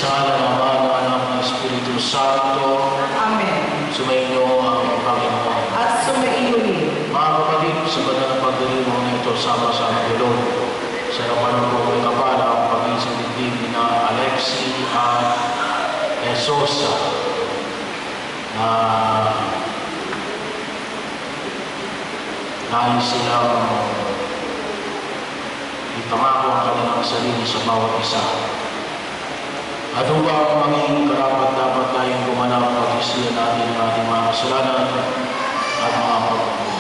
Sa ngalan ng Ama, ng Anak, ng Espiritu Santo. Amen. Sumainyo ang Panginoon. At sumaiyo rin. Mga kapatid, sa banal na pagdiriwang na ito, sama-sama dulong. Sa naman po may kapala ang pag-isang dibdib na Alexi at Esosa na nais silang ipangako ang kanilang sarili sa bawat isa. At upang maging karapat-dapat tayong gumanap pag-isiyan natin ang ating mga kasalanan at mga pagkakulang.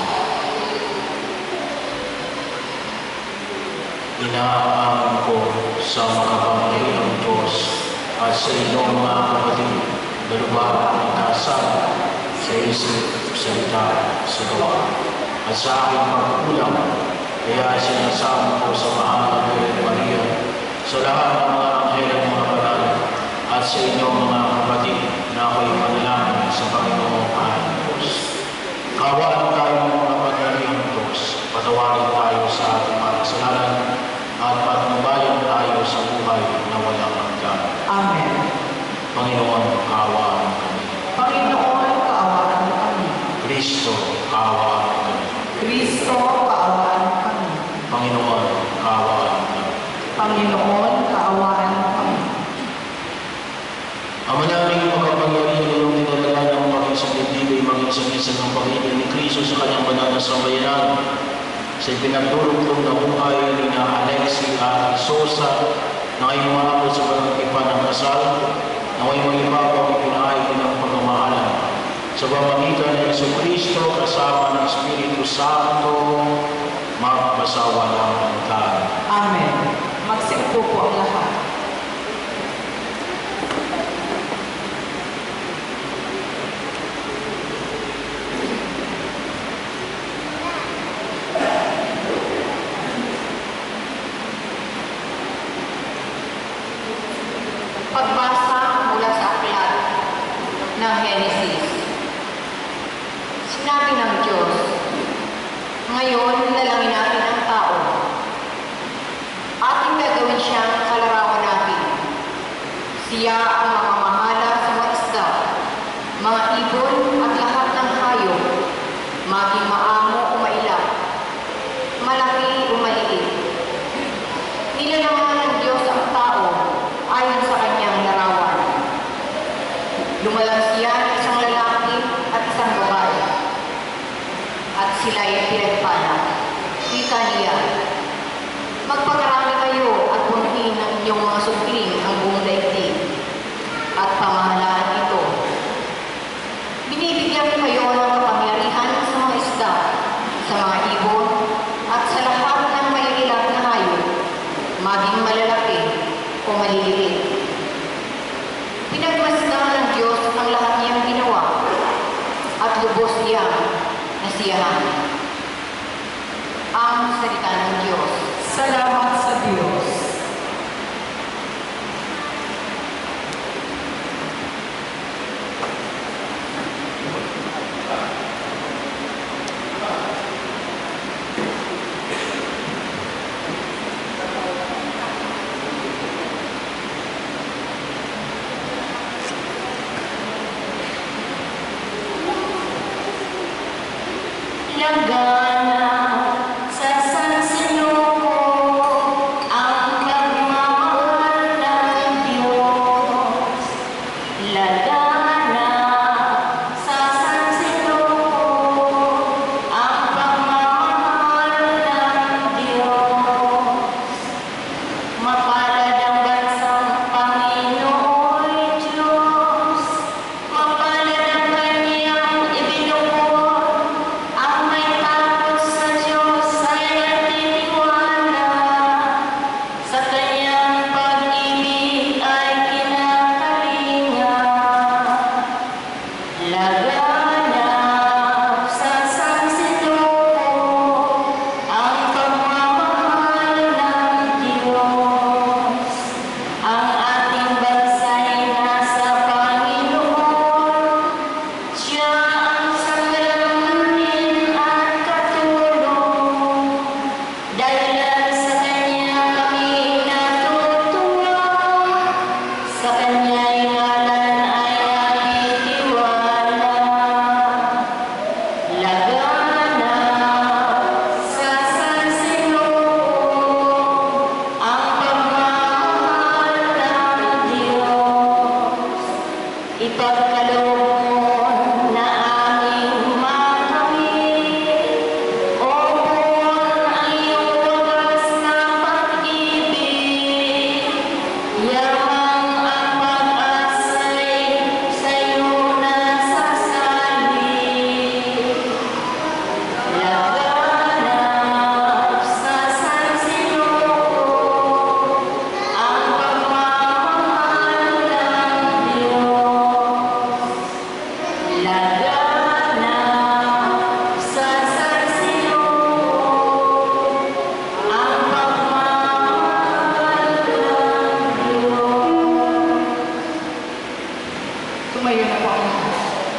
Inaamin ko sa makapangyarihang Diyos at sa inyong mga kapatid na lubha ng kasal sa isip, salita, sa gawa. At sa aking pagkulang, kaya sinasama ko sa mahal na Birhen Maria, sa lahat ng mga anghel at mga banal, at sa inyong mga kapatid na ako'y manalangin sa Panginoong Aming Diyos. Kawan tayo ng mga pagkarihang Diyos, patawarin tayo sa ating mga kasalanan, at patnubayan tayo sa buhay na walang hanggan. Amen. Panginoon, kaawaan kami. Panginoon, kaawaan kami. Kristo, kaawaan kami. Kristo, kaawaan kami. Panginoon, kaawaan kami. Panginoon, kaawaan kami. Ama naming makapangyarihan ng dinadala ng maging sa dibdib ay maging sa misa ng pag-ibig ni Kristo sa kanyang banal na sambayanan. Sa ipinagdurugtong na buhay ni na Alexi at Sosa na ngayong maabot sa pagkatipan ng kasal, na ngayong mag-ibabang ipinahay ng pagmamahalan. Sa pamamagitan ng Jesucristo kasama ng Espiritu Santo, magpasawa ng hanggan. Amen. Magsiupo po ang lahat. Pagbasa mula sa aklat ng Genesis. Sinabi ng Diyos, ngayon nalangin natin ang tao. Ating gagawin siyang kalarawan natin. Siya ang mamamahala sa mga isda, mga ibon at lahat ng hayop, maging maamo o mailap, malaki o maliit. Nilalangan ng Diyos ang tao ayon sa kanyang larawan. Lumalang siya ng isang lalaki at isang babae. At sila'y pinagpala. Wika niya, magpakarami kayo at punuin ng inyong mga sugling ang buong daigdig at pamahalaan ito. Binibigyan kayo ng kapangyarihan sa mga isda, sa mga ibon, at sa lahat ng maliliit na hayop, maging malalaki o maliliit. Pinagmasdan ng Diyos ang lahat niyang ginawa at lubos niyang nasiyahan. Ang salita ng Diyos. Salamat sa Diyos. Lagana sa sansinuko ang pagmamahal ng Diyos. Lagana sa sansinuko ang pagmamahal ng Diyos. Mapalad ang bansang Panginoon Diyos. Mapalad ang kanyang ibinukod ang may kanya'y ngalan ay nabitiwala. Laganap sa sansinuko ang pagmamahal ng Diyos. Ipagkaloob mo na aming makamit, O buwan ay iyong wagas na pag-ibig. Yamang ang pag-asa'y sa'yo nasasalig. Laganap sa sansinuko ang pagmamahal ng Diyos. Laganap sa sansinuko ang pagmamahal ng Diyos. Tumayo na po ang lahat.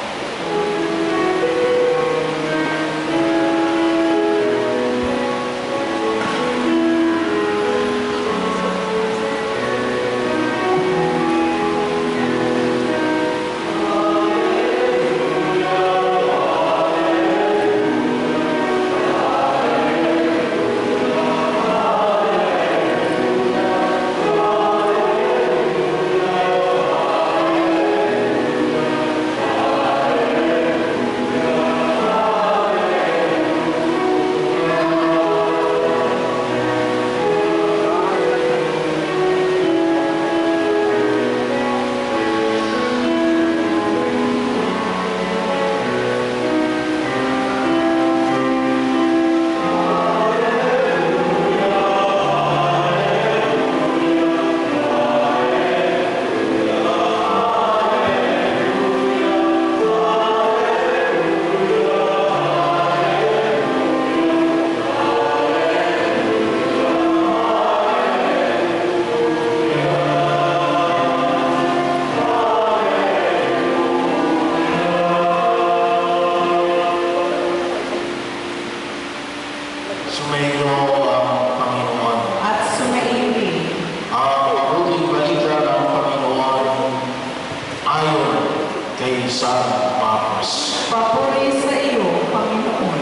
Sumayo ang Panginoon. At sumaibig. Ang mabuting balita ng Panginoon ayon kay San Marcos. Papuri sa iyo, Panginoon.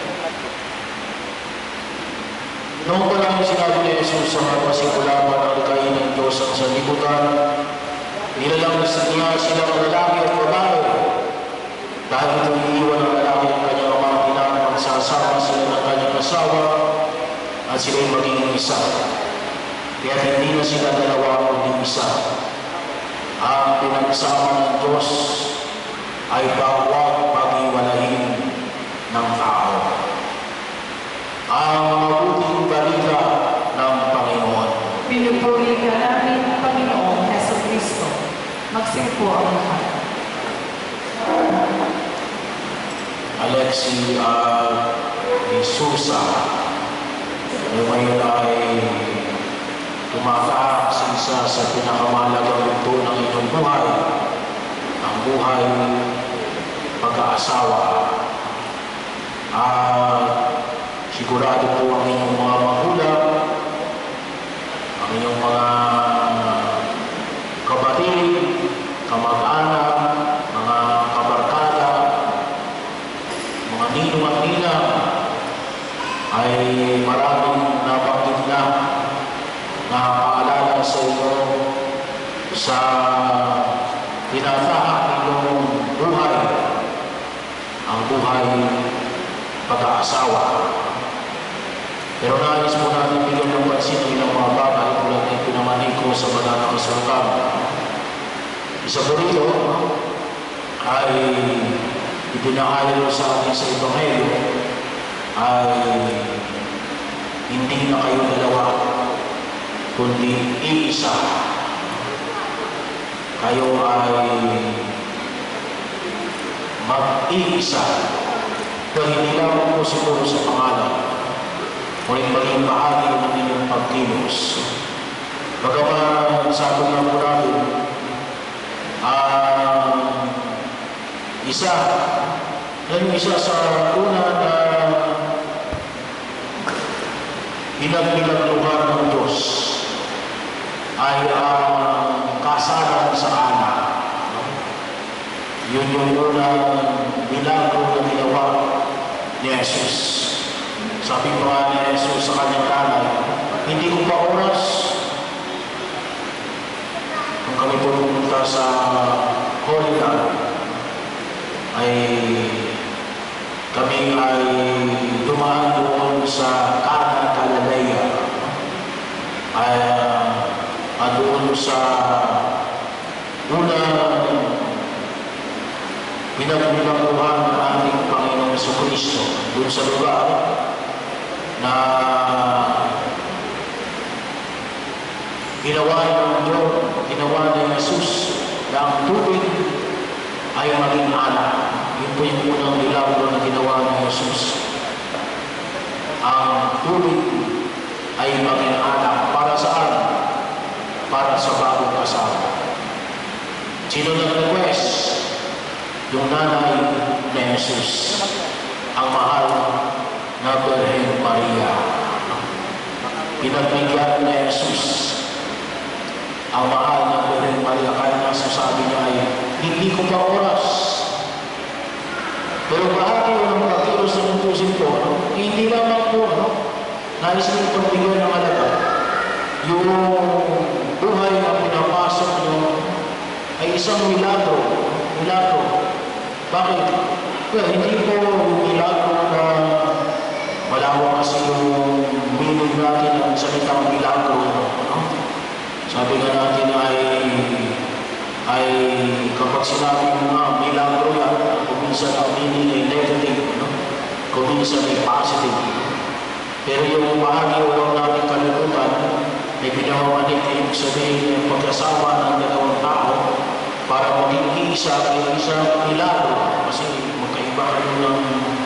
Noong pa lang sinabi ni Jesus sa mga pasikulaman ng likayin ng Diyos ang sanlibutan, nilalang niya silang lalaki at babae. Dahil ito iiwan ng lalaki ang kanyang mga pinang magsasama sila ng kanyang asawa at sila'y magiging isa. Kaya hindi na sila dalawa kundi isa. Ang pinagsama ng Diyos ay bawat pag-iwalahin ng tao. Ang mabuting balita ng Panginoon. Pinupuri ka namin, Panginoong Jesucristo. Magsimpo ang lahat. Alexi de Sousa na ngayon ay tumataak sa isa sa pinakamahalagang ito ng inyong buhay, ang buhay pag-aasawa. Sigurado po ang inyong mga magulang, ang inyong mga kapatid, kamag-anak, mga kabarkada, mga ninong at ninang ay maraming nabanggit na nakapaalala sa inyo sa tinatahak ninyong buhay, ang buhay pag-aasawa. Pero nais po natin bigyan ng pansin ng ilang mga bagay tulad ng pinamanig ko sa banal na kasulatan. Isa po rito ay ipinahayag sa atin sa Ebanghelyo ay hindi na kayo dalawa kundi iisa. Kayo ay mag-iisa. Pero hindi lamang po siguro sa pangalan, ngunit maging bahagi ng inyong pagkilos. Bagaman sabi nga po natin, isa sa una na pinagpilagluhan ng Diyos ay ang kasalan sa Yun yung unang milagro na ginawa ni Jesus. Sabi pa nga ni Jesus sa kanyang nanay, hindi ko pa oras. Kung kami po pumunta sa Holy Land, ay kami ay dumaan doon sa Cana Galilea, ay doon sa unang pinagmulangkuhan ng ating Panginoong Jesucristo, doon sa lugar na ginawa ni Jesus na ang tubig ay maging alak. Yun po yung unang milagro na ginawa ni Jesus. Ang tubig ay maging alak. Para saan? Para sa bagong kasal. Sino nag-request? Yung nanay ni Jesus, ang mahal na Birhen Maria. Pinagbigyan ni Jesus ang mahal na Birhen Maria, kaya nasasabi niya ay, hindi ko pa oras. Pero bahagi ng pagkilos ng utusin ko, hindi lamang po, nais niyong pagbigyan ng halaga. Yung buhay na pinapasok niyo ay isang milagro. Bakit? Well, hindi po yung milagro na malawak kasi yung meaning natin ang salitang milagro. Sabi nga natin ay kapag sinabi mo nga milagro yan, kung minsan ang meaning ay negative, kung minsan ay positive. Pero yung bahagi huwag natin kalimutan, ay pinamamanit na ibig sabihin yung pagkasama ng dalawang tao para maging isa ay isang milagro. Kasi magkaiba kayo ng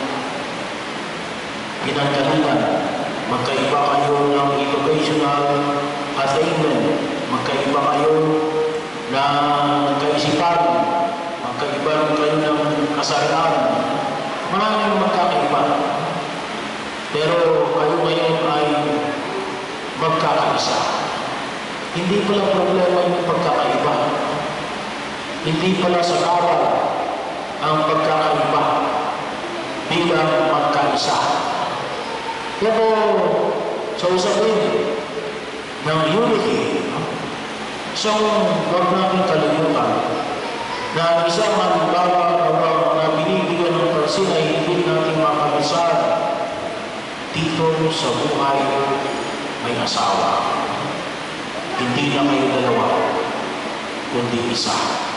pinanggalingan, magkaiba kayo ng educational attainment, magkaiba kayo ng kaisipan, magkaiba kayo ng kasarian. Maraming magkakaiba. Pero kayo ngayon ay magkakaisa. Hindi pala problema yung pagkakaiba. Hindi pala sa kawal ang pagkakaiba bilang magkaisa. Pero sa usapin ng unity, so huwag natin kalimutan na isang halimbawa na binibigyan ng pansin ay hindi natin makabisar dito sa buhay may asawa. Hindi na kayo dalawa, kundi isa.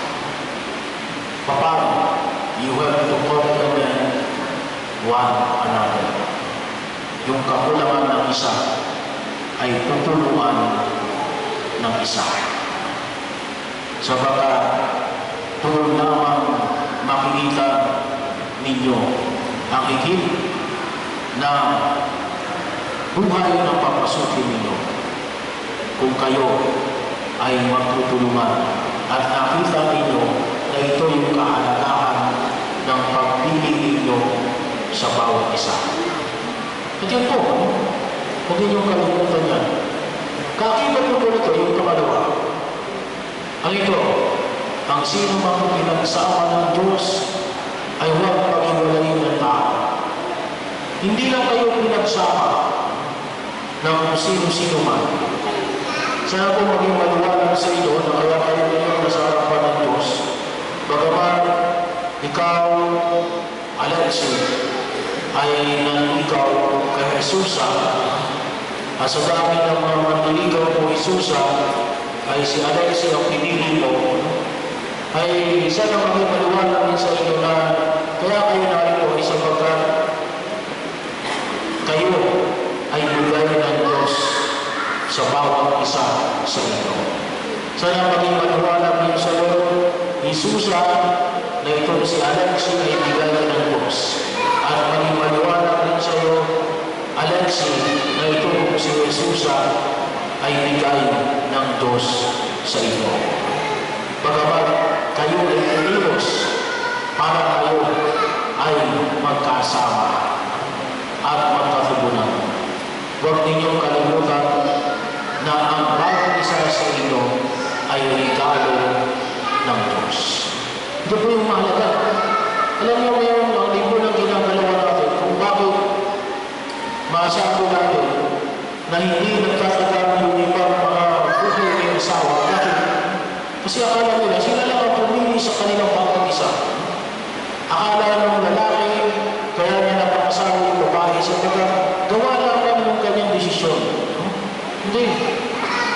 Paano? You have to complement one another. Yung kakulangan ng isa ay tutulungan ng isa. Sabagat doon lamang makikita ninyo ang higit na buhay na papasukin ninyo kung kayo ay magtutulungan at nakita ninyo na ito yung kahalagahan ng pagpili ninyo sa bawat isa. At yan po, huwag ninyong kalimutan yan. Kakibat po ito yung kamalawa. Ang ito, ang sino mang pinagsama ng Diyos ay huwag pag-iwalayin ng tao. Hindi lang kayo pinagsama ng sino-sino man. Sana po maging maliwanag sa inyo na kaya kayo ninyo nasa harapan ng Diyos. Bagaman ikaw, Alexi, ay nanligaw kay Jesusa, at sa dami ng mga manliligaw po Jesusa, ay si Alexi ang pinili mo, ay sana maging maliwanag din sa inyo na kaya kayo narito ay sapagkat kayo ay bigay ng Diyos sa bawat isa sa inyo. Sana maging maliwanag din sa iyo, Jesusa, na ito si Alexi ay bigay ng Diyos. At maging maliwanag din sa iyo, Alexi, na ito si Jesusa ay bigay ng Diyos sa inyo. Bagamat kayo ay pinilos para kayo ay magkasama at magkatubunan. Huwag ninyong kalimutan na ang bawat isa sa inyo ay regalo ng Diyos. Ito po yung mahalaga.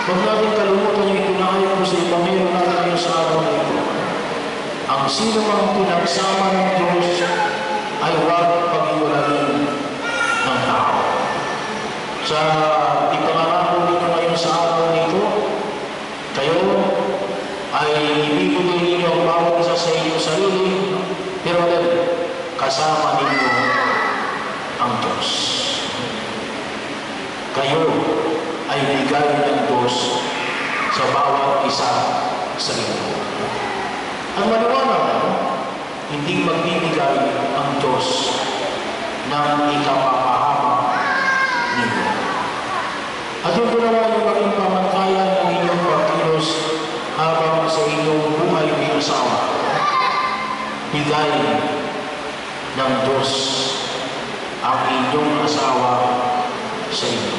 Huwag natin kalimutan yung ipinahayag ko sa Ebanghelyo natin ngayon sa araw na ito. Ang sino mang pinagsama ng Diyos ay huwag pag-iwalayin ng tao. Sa ipangangako ninyo ngayon sa araw na ito, kayo ay ibibigay ninyo ang bawat isa sa inyong sarili, pero kasama ninyo ang Diyos. Kayo ay bigay ng Diyos sa bawat isa sa inyo. Ang maliwanag, hindi magbibigay ang Diyos ng ikapapahama ninyo. At yung ginawa yung maging pamantayan ng inyong pagkilos habang sa inyong buhay may asawa, bigay ng Diyos ang inyong asawa sa inyo.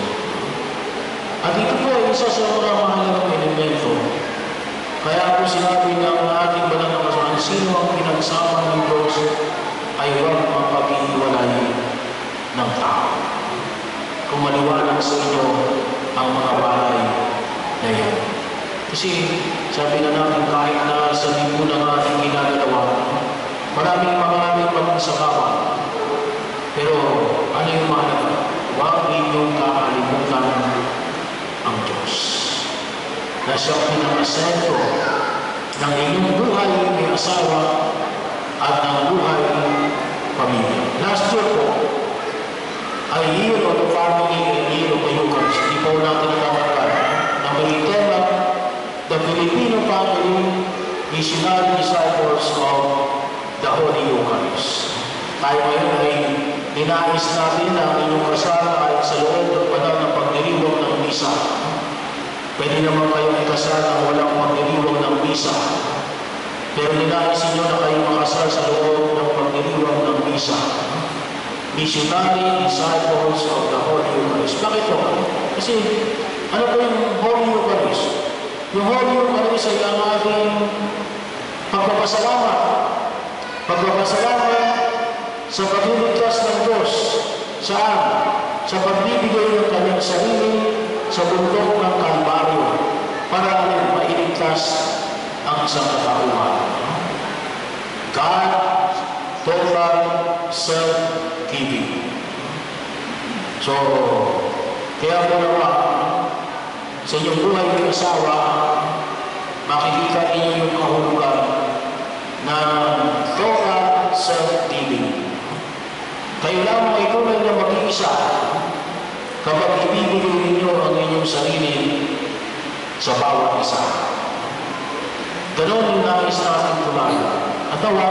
At ito po ay isa sa mga mahalagang elemento. Kaya po sinabi ng ating banal na kasulatan, sino ang pinagsama ng Diyos ay huwag mapag-iwalay ng tao. Kung maliwanag sa inyo ang mga bagay na yan. Kasi sabi na natin kahit na sa libo ng ating ginagalawa, maraming pagsakapan. Pero ano yung mahalaga? Huwag inyong kakalimutan ang Diyos. Na siyang pinakasento ng inyong buhay may asawa at ng buhay pamilya. Last year po, ay year of the family and year of the Eucharist. Hindi po natin nakakakal. Ang mga tema, the Filipino family missionary disciples of the Holy Eucharist. Tayo ngayon ay ninais natin na ang inyong kasal ay sa loob ng banal na pagdiriwang ng misa. Pwede naman kayong ikasal na walang pagdiriwang ng misa. Pero ninais inyo na kayong makasal sa loob ng pagdiriwang ng misa. Missionary disciples of the Holy Eucharist. Bakit po? Kasi ano po yung Holy Eucharist? Yung Holy Eucharist ay ang ating pagpapasalamat. Pagpapasalamat sa pagliligtas ng Diyos. Saan? Sa pagbibigay ng kanyang sarili sa bundok ng Kalbaryo para mailigtas ang isang katauhan. God, total self-giving. So, kaya po naman, sa inyong buhay ng asawa, makikita ninyo yung kahulugan ng total self-giving. Kayo lamang ay tunay na mag-iisa kapag ibibigay ninyo ang inyong sarili sa bawat isa. Ganon yung nais natin tumayo. At nawa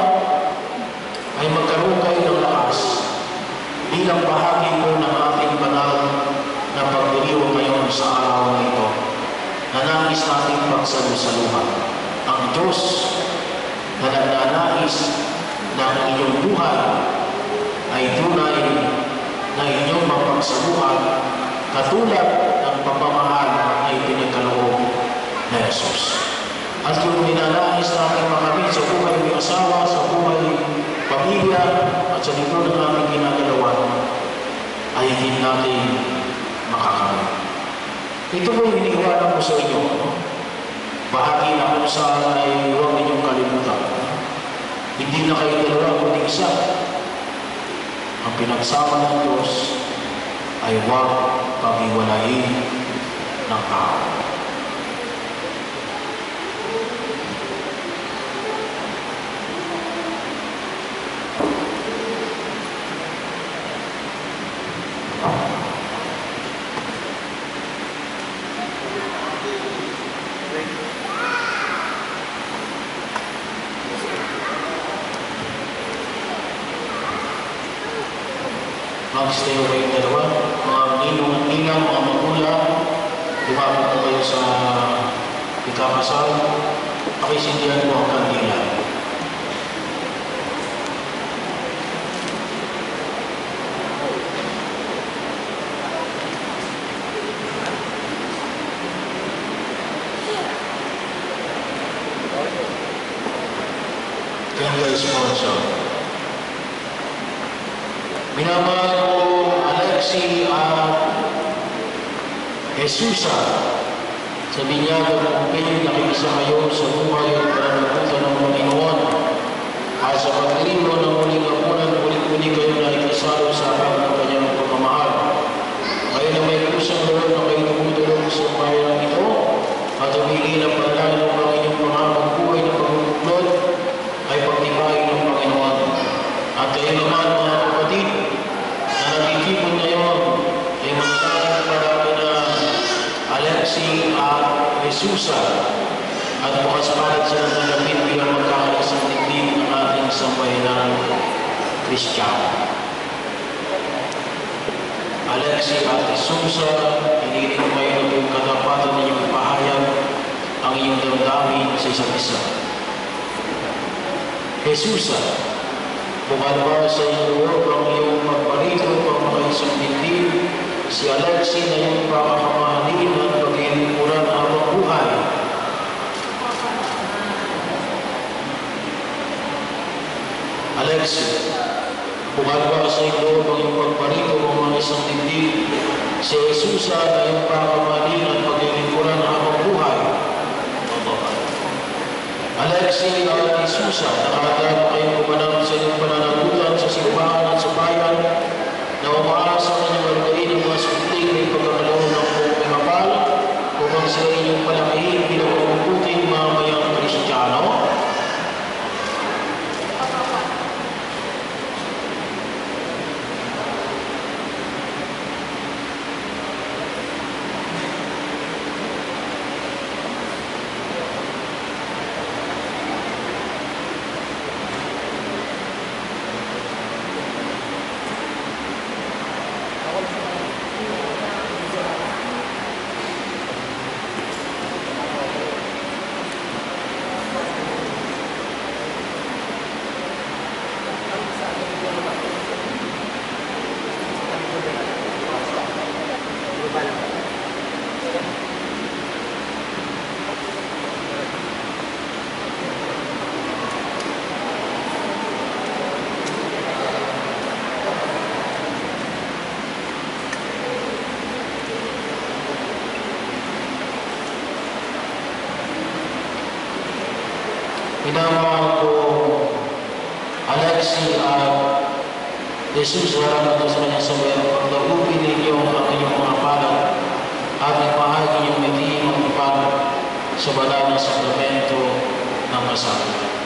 ay magkaroon kayo ng lakas bilang bahagi po ng ating banal na pagdiriwang ngayon sa araw na ito na nais natin pagsalusaluhan. Ang Diyos na nagnanais na ang inyong buhay ay tunay na inyong mapagsaluhan katulad ng pagmamahal na ipinagkaloob na Jesus. At yung ninanais natin makamit sa buhay ng asawa, sa buhay pamilya, at sa likod ng aming ginagalawan, ay hindi natin makakamit. Ito po yung iniiwanan ko sa inyo. Bahagi na kung saan ay huwag ninyong kalimutan. Hindi na kayo dalawa kundi isa. Ang pinagsama ng Diyos ay huwag pag-iwalayin ng tao. Mag-stay away yung dalawa. Mga ninong at ninang, mga magulang, lumapit po kayo sa ikakasal, pakisindihan mo ang kandila. Can you sponsor? Minamahal ko Alexi at Jesusa Sa binyagan ng uping, nakikisa kayo sa buhay at pananagutan ng Panginoon. At sa pagdiriwa ng muling hapunan, ulit-uli kayo nakikisalo sa akin ng kanyang pagmamahal. Kayo na may kusang loob na kayo tumutulong sa bayan ito at humili ng panalangin ng inyong pangamang buhay na pagbubuklod ay pagtibayin ng Panginoon. At kayo naman mga kapatid na nakikipon ngayon ay manalangin para kina Alexi at Jesusa at bukas palat sila nalapit bilang magkakaisang tigdig ng ating sambayanan Kristiyano. Alexi at Jesusa, hiniling ko kayo na yung katapatan ninyong ipahayag ang iyong damdamin sa isa't isa. Jesusa, bukal ba sa iyo ang iyong magparito pang makaisang tigdig si Alexi na iyong pakakamahalin at paglilingkuran habang buhay? Alexi, bukal ba sa iyo ang iyong pagparito ng mga isang tigdig si Jesusa na iyong pakakamahalin at paglilingkuran habang buhay? Alexi at Jesusa, nakadaan kayong kumanang sa inyong pananagutan sa simbahan at sa bayan na umaasa sa inyong margarin ng mga sulting ng pagkakaloon ng buong mapal upang sila inyong palakihin bilang mabubuting mamayang Kristiyano. Pinamahal ko Alexi at Jesus, harap ito sa kanyang sabayan. Pagdagupin ninyo ang inyong mga palad at ipahagi yung miting ang ipag sa banal na sakramento ng kasal.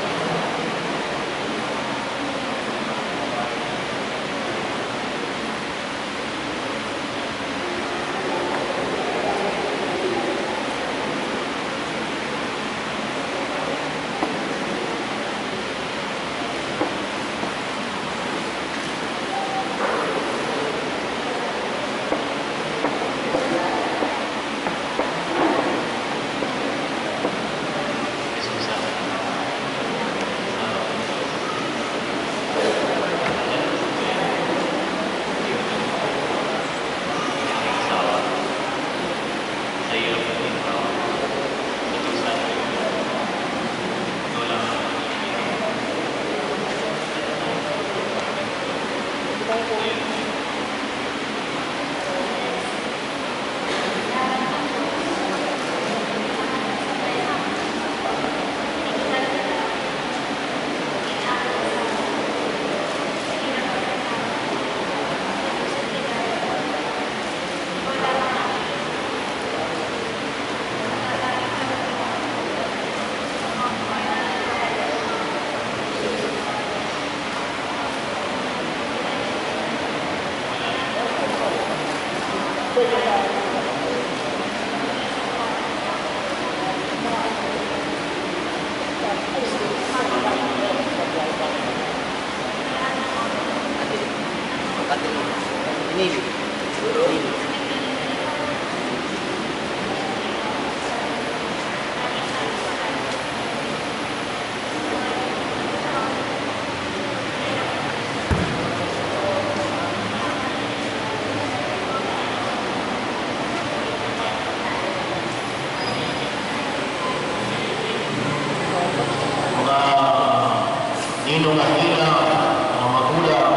Ninong at Nina, mga magulang,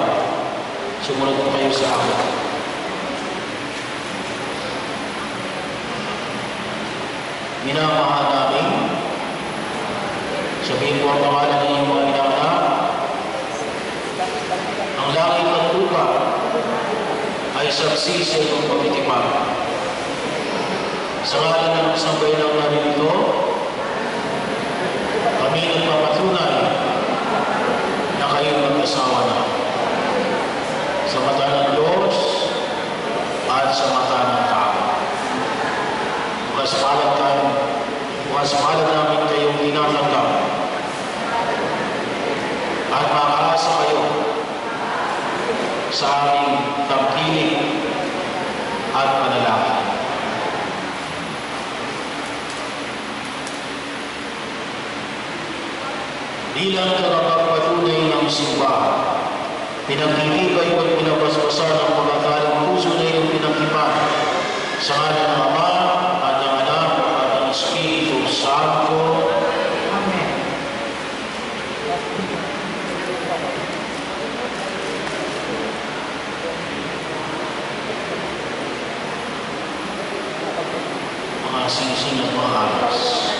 sumunod po kayo sa akin. minamahal namin, sabihin po ang pangalan ng iyong mga inaanak, ang langit at lupa ay saksi sa iyong pagtitipan. Sa ngalan ng isang bayanang narito, kami nagpapatunay na kayo mag-asawa na sa mata ng Diyos at sa mata ng tao. Bukas palad namin kayong tinatanggap at makaasa kayo sa aming tangkilik at panalangin. Bilang tagapagpatunay ng simbahan, pinagtitibay at pinabasbasan ang pagkakalang puso na iyong pinagtipan sa ngalan ng Ama at ng Anak at ng Espiritu Santo. Amen. Mga singsing at mga alas.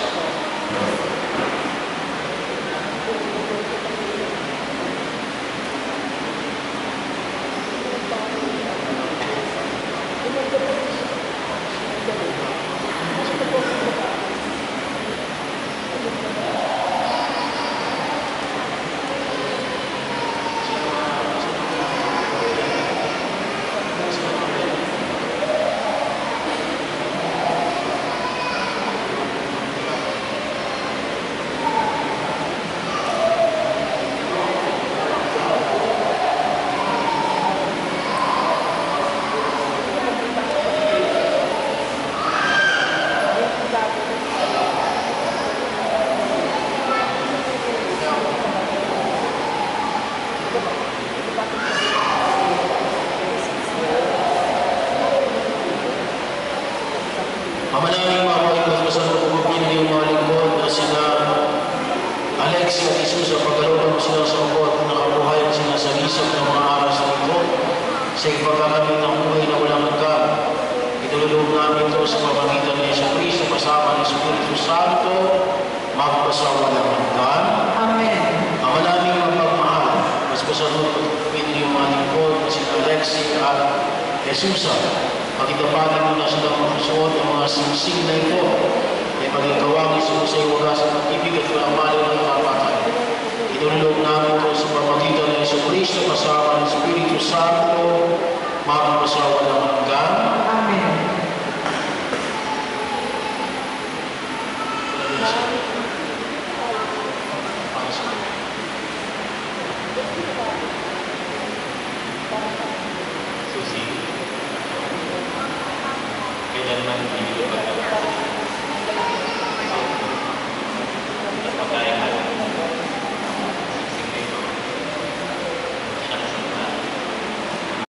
Pamanangin mga pagkakasama sa pagpapin ng mga lingkod na sina Alexia at Jesus ang pagkalooban mo sila sa ukot na nakabuhay at sinasalisap ng mga aras na ito sa ipagkakamit ng buhay na walang hanggan. Itululong namin ito sa pamagitan ng Yesu Cristo kasama ng Espiritu Santo magpasawalang hanggan. Amen. Pamanangin mga pagmahal, mas pasanod pagpapin ng mga lingkod na sina Alexia at Jesus. Pagkitapanin mo na silang masuot ng mga singsing na ito ay maging kawangin sa iyo wagas at pag-ibig at walang mali ng kapatay. Inulog namin ito sa pamagitan ng Yesu Cristo kasama ng Espiritu Santo magpasawa ng hanggan. Amen. Susi, kailanman hindi